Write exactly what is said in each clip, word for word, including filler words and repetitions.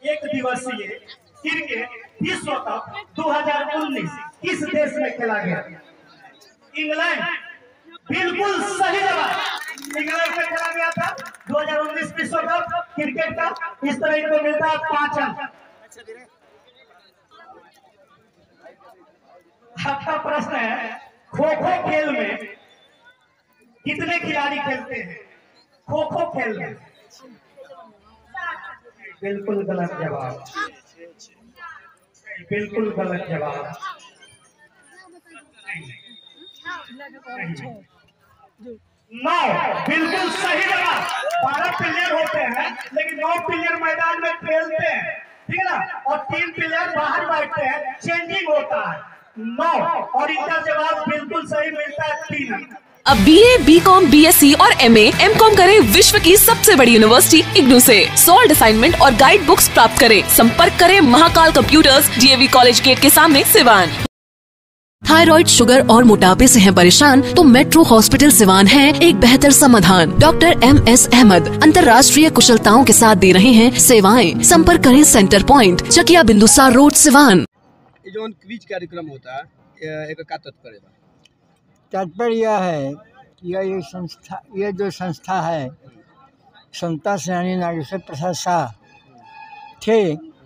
एक दिवसीय क्रिकेट विश्व कप दो हज़ार उन्नीस किस देश में खेला गया? इंग्लैंड। बिल्कुल सही जवाब। इंग्लैंड में खेला गया था दो हज़ार उन्नीस विश्व कप क्रिकेट का। इस तरह इनको मिलता है पांच अंक। आपका प्रश्न है, खो खो खेल में कितने खिलाड़ी खेलते हैं? खो खो खेल में बिल्कुल गलत जवाब। बिल्कुल गलत जवाब। नौ। बिल्कुल सही जवाब। बारह प्लेयर होते हैं लेकिन नौ प्लेयर मैदान में खेलते हैं, ठीक है ना, और तीन प्लेयर बाहर बैठते हैं, चेंजिंग होता है। नौ और इनका जवाब बिल्कुल सही मिलता है तीन अंक। अब B A, B com, B S C और एम ए, एम कॉम करें विश्व की सबसे बड़ी यूनिवर्सिटी इग्नू से। सॉल्ड असाइनमेंट और गाइड बुक्स प्राप्त करें। संपर्क करें Mahakal computers, D A V college gate के सामने, सिवान। थायराइड, शुगर और मोटापे से हैं परेशान तो मेट्रो हॉस्पिटल सिवान है एक बेहतर समाधान। डॉक्टर एम एस अहमद अंतर्राष्ट्रीय कुशलताओं के साथ दे रहे हैं सेवाएं। संपर्क करें centre point, Chakiya Bindusar road, Siwan. जो क्विज कार्यक्रम होता है, एक का तात्पर्य तात्पर्य यह है कि यह ये संस्था ये जो संस्था है, समता सेनानी नागेश्वर प्रसाद शाह थे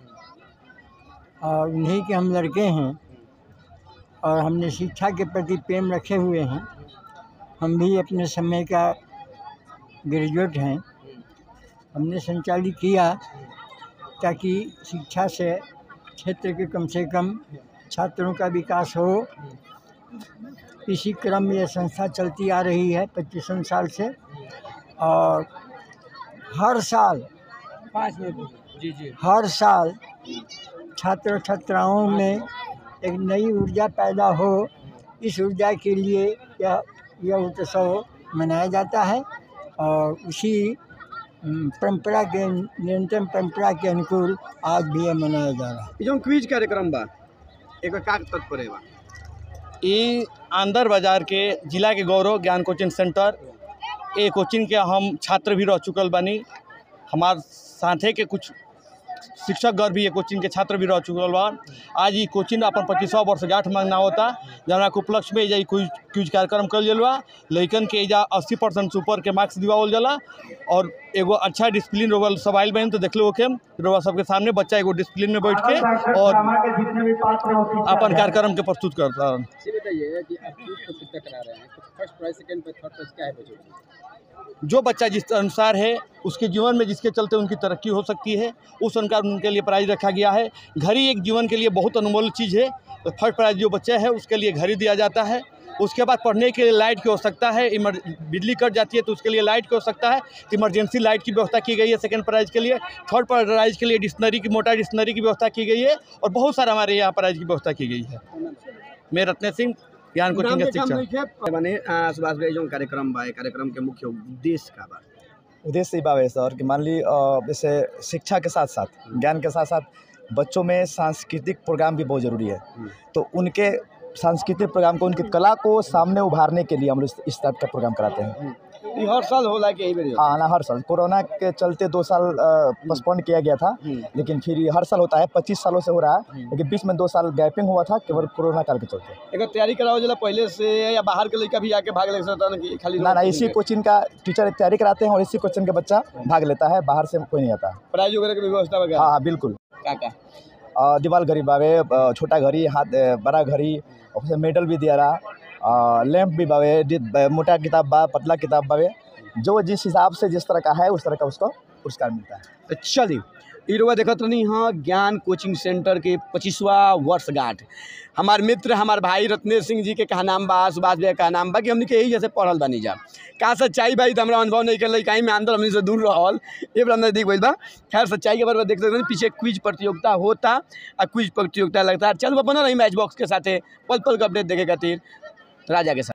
और उन्हीं के हम लड़के हैं और हमने शिक्षा के प्रति प्रेम रखे हुए हैं। हम भी अपने समय का ग्रेजुएट हैं। हमने संचालित किया ताकि शिक्षा से क्षेत्र के कम से कम छात्रों का विकास हो। इसी क्रम में यह संस्था चलती आ रही है पच्चीसों साल से और हर साल पाँच मिनट जी जी हर साल छात्र छात्राओं में एक नई ऊर्जा पैदा हो, इस ऊर्जा के लिए यह यह उत्सव मनाया जाता है और उसी परंपरा के निरंतर परंपरा के अनुकूल आज भी यह मनाया जा रहा है। जो क्विज कार्यक्रम बा एक का तात्पर्य बा ई आंदर बाजार के जिला के गौरव ज्ञान कोचिंग सेंटर ए कोचिंग के हम छात्र भी रह चुकल बानी। हमार साथे के कुछ शिक्षक गण भी ये कोचिंग के छात्र भी रह चुकल बा। आज ये कोचिंग अपन पच्चीसवां वर्षगांठ मना होता, जहाँ के उपलक्ष्य में एजा क्विज क्विज कार्यक्रम कल जलवा। लइकन के एजा अस्सी परसेंट ऊपर के मार्क्स दिवावल जाला और एगो अच्छा डिसिप्लिन रोवल सब आइल बहन तो देख लो के रोवा सबके सामने बच्चा एगो डिसिप्लिन में बैठ के और अपन कार्यक्रम के प्रस्तुत करता है। जो बच्चा जिस अनुसार है उसके जीवन में जिसके चलते उनकी तरक्की हो सकती है, उस अनुसार उनके लिए प्राइज रखा गया है। घड़ी एक जीवन के लिए बहुत अनमोल चीज़ है। तो फर्स्ट प्राइज जो बच्चा है उसके लिए घड़ी दिया जाता है। उसके बाद पढ़ने के लिए लाइट की आवश्यकता है, बिजली कट जाती है तो उसके लिए लाइट की आवश्यकता है, इमरजेंसी लाइट की व्यवस्था की गई है सेकंड प्राइज के लिए। थर्ड प्राइज के लिए डिक्शनरी की मोटा डिक्शनरी की व्यवस्था की गई है और बहुत सारा हमारे यहाँ प्राइज की व्यवस्था की गई है। मैं रत्न सिंह ज्ञान कोचिंग के शिक्षक बने। सुभाष भाई जो कार्यक्रम बा कार्यक्रम के मुख्य उद्देश्य का बा उद्देश्य ये बावे सर कि मान ली जैसे शिक्षा के साथ साथ ज्ञान के साथ साथ बच्चों में सांस्कृतिक प्रोग्राम भी बहुत ज़रूरी है। तो उनके सांस्कृतिक प्रोग्राम को, उनकी कला को सामने उभारने के लिए हम लोग इस टाइप का प्रोग्राम कराते हैं। ये हर साल होला कि यही हाँ ना, हर साल। कोरोना के चलते दो साल पोस्टपोन किया गया था, लेकिन फिर हर साल होता है। पच्चीस सालों से हो रहा है, लेकिन बीच में दो साल गैपिंग हुआ था केवल कोरोना काल के चलते। एक तैयारी कराओ जला पहले से या बाहर के लड़का भी आके भाग ले सकता है कि खाली ना ना इसी कोचिंग का टीचर तैयारी कराते हैं और इसी कोचिंग के बच्चा भाग लेता है, बाहर से कोई नहीं आता। प्राइज वगैरह की व्यवस्था वगैरह? हाँ हाँ बिल्कुल। क्या क्या दीवार घड़ी बावे, छोटा घड़ी, हाथ बड़ा घड़ी, और मेडल भी दिया रहा, लैंप भी बावे, मोटा किताब बा, पतला किताब बावे। जो जिस हिसाब से जिस तरह का है उस तरह का उसको पुरस्कार मिलता है। चलिए इरवा देखत नहीं हाँ ज्ञान कोचिंग सेंटर के पच्चीसवा वर्षगांठ। हमार मित्र हमार भाई रत्नेश सिंह जी के कहा नाम बा, सुभाष भाई का नाम बा कि हमने के यही जैसे पढ़ल बानी जा। का सच्चाई भाई तो हमारा अनुभव नहीं कर कहीं में अंदर हमने से दूर रहल ये बड़ा नजदीक भइल बा। खैर सच्चाई के बारे में देख सकते हैं पीछे क्विज प्रतियोगिता होता और क्विज प्रतियोगिता लगता है। चल बना रही मैच बॉक्स के साथ पल पल का अपडेट देखे खातिर राजा के साथ।